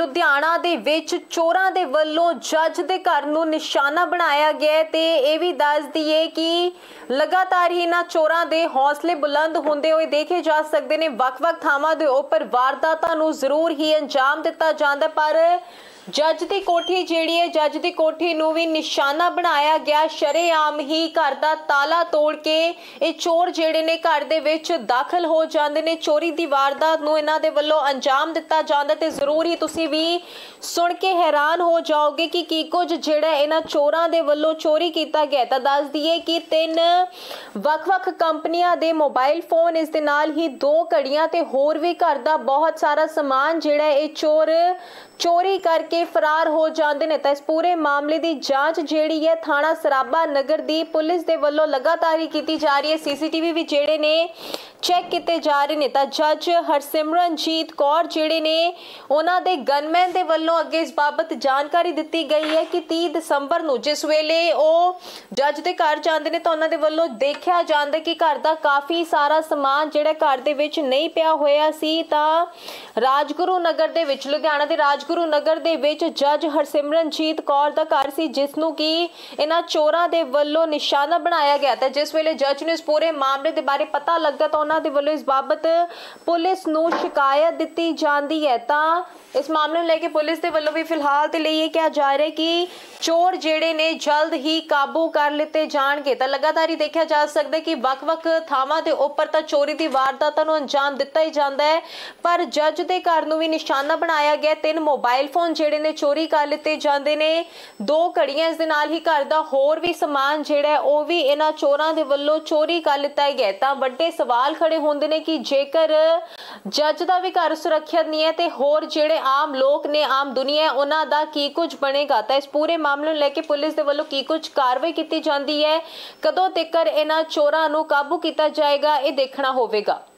ਲੁਧਿਆਣਾ ਦੇ ਵਿੱਚ ਚੋਰਾਂ ਦੇ ਵੱਲੋਂ ਜੱਜ ਦੇ ਘਰ ਨੂੰ ਨਿਸ਼ਾਨਾ ਬਣਾਇਆ ਗਿਆ ਤੇ ਇਹ ਵੀ ਦੱਸ ਦਈਏ ਕਿ ਲਗਾਤਾਰ ਹੀ ਇਹਨਾਂ ਚੋਰਾਂ ਦੇ ਹੌਸਲੇ ਬੁਲੰਦ ਹੁੰਦੇ ਹੋਏ ਦੇਖੇ ਜਾ ਸਕਦੇ ਨੇ। ਵੱਖ-ਵੱਖ ਥਾਵਾਂ ਦੇ ਉੱਪਰ ਵਾਰਦਾਤਾਂ ਨੂੰ ਜ਼ਰੂਰ ਹੀ ਅੰਜਾਮ ਦਿੱਤਾ ਜਾਂਦਾ, ਪਰ जज की कोठी जिहड़ी है जज की कोठी नूं भी निशाना बनाया गया। शरेआम ही घर का ताला तोड़ के ये चोर जिहड़े ने घर दे विच दाखिल हो जाते हैं। चोरी की वारदात नूं इन्हां दे वल्लों अंजाम दिता जांदा ते जरूर ही तुसीं भी सुन के हैरान हो जाओगे कि की कुछ जिहड़ा इन्हां चोरां दे वल्लों चोरी किया गया। तो दस दईए कि 3 ਵੱਖ-ਵੱਖ कंपनियां दे मोबाइल फोन, इस दे नाल ही 2 घड़ियां ते होर भी घर का बहुत सारा समान जिहड़ा ये चोर चोरी करके फरार हो जाते हैं। तो इस पूरे मामले की जांच जिहड़ी है थाना सराबा नगर दी पुलिस दे वल्लों लगातार ही की जा रही है। CCTV भी जिहड़े ने चैक किए जा रहे हैं। तो जज हरसिमरनजीत कौर जिहड़े ने उन्हां दे गनमैन दे वल्लों अगे इस बाबत जानकारी दी गई है कि 30 दसंबर नूं जिस वेले वो जज दे घर जांदे ने तो उन्हां दे वल्लों देखिया जांदा कि घर दा काफ़ी सारा समान जिहड़ा घर दे विच नहीं पिया होया सी। तां राजगुरू नगर दे विच लुधियाना दे राजगुरू नगर दे विच जज हरसिमरनजीत कौर दा घर सी, जिसनूं कि इन्हां चोरां दे वल्लों निशाना बनाया गया। तो जिस वेले जज ने इस पूरे मामले दे बारे पता लगा तो उन्हां दे वल्लों इस बाबत पुलिस नूं शिकायत दित्ती जांदी है। तां इस मामले में लेके पुलिस के वल्लों भी फिलहाल तो लिए कहा जा रहा है कि चोर जेड़े ने जल्द ही काबू कर लिते जाणगे। तो लगातार ही देखा जा सकता है कि ਵੱਖ-ਵੱਖ ਥਾਵਾਂ ਦੇ ਉੱਪਰ ਤਾਂ ਚੋਰੀ ਦੀ ਵਾਰਦਾਤਾਂ ਨੂੰ ਅੰਜਾਮ ਦਿੱਤਾ ਹੀ ਜਾਂਦਾ ਹੈ, ਪਰ ਜੱਜ ਦੇ ਘਰ ਨੂੰ ਵੀ ਨਿਸ਼ਾਨਾ ਬਣਾਇਆ ਗਿਆ। 3 ਮੋਬਾਈਲ ਫੋਨ ਜਿਹੜੇ ਨੇ ਚੋਰੀ ਕਰ ਲਿੱਤੇ ਜਾਂਦੇ ਨੇ, 2 ਘੜੀਆਂ, ਇਸ ਦੇ ਨਾਲ ਹੀ ਘਰ ਦਾ ਹੋਰ ਵੀ ਸਮਾਨ ਜਿਹੜਾ ਉਹ ਵੀ ਇਹਨਾਂ ਚੋਰਾਂ ਦੇ ਵੱਲੋਂ ਚੋਰੀ ਕਰ ਲਿੱਤਾ ਗਿਆ। ਤਾਂ ਵੱਡੇ ਸਵਾਲ ਖੜੇ ਹੁੰਦੇ ਨੇ ਕਿ ਜੇਕਰ ਜੱਜ ਦਾ ਵੀ ਘਰ ਸੁਰੱਖਿਅਤ ਨਹੀਂ ਹੈ ਤੇ ਹੋਰ ਜਿਹੜੇ आम लोग ने, आम दुनिया है, उन्हां दा की कुछ बनेगा। तो इस पूरे मामले लेके पुलिस दे वल्लों की कुछ कार्रवाई की जाती है, कदों तक इन्हां चोरां नूं काबू किया जाएगा, ये देखना होवेगा।